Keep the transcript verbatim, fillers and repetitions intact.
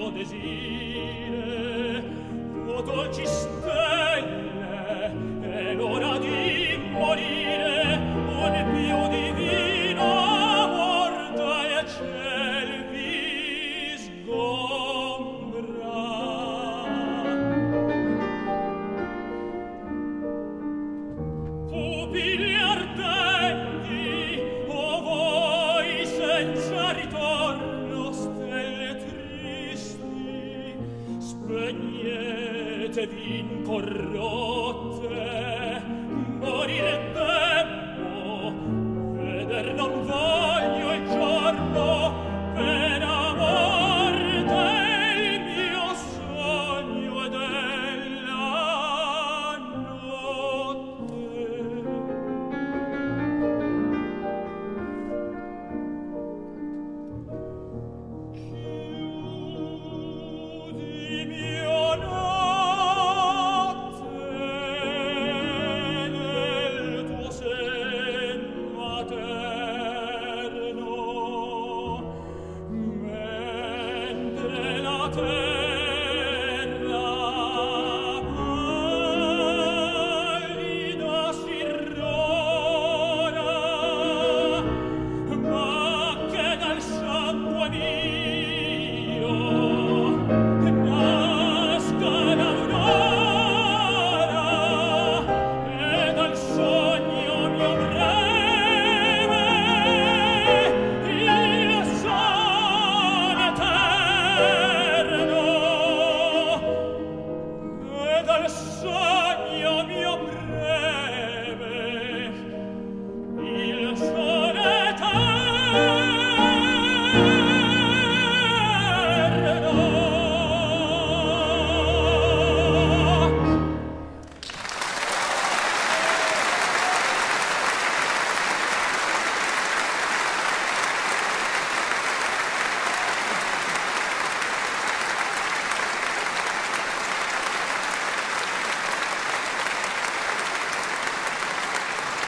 desire, o dolci stelle, è l'ora di morire, un più divino amor dal ciel vi sgombra. Pupille ardenti, o voi senza ritorno, stelle tristi, spegnetevi incorrotte, morire debbo, veder non voglio il giorno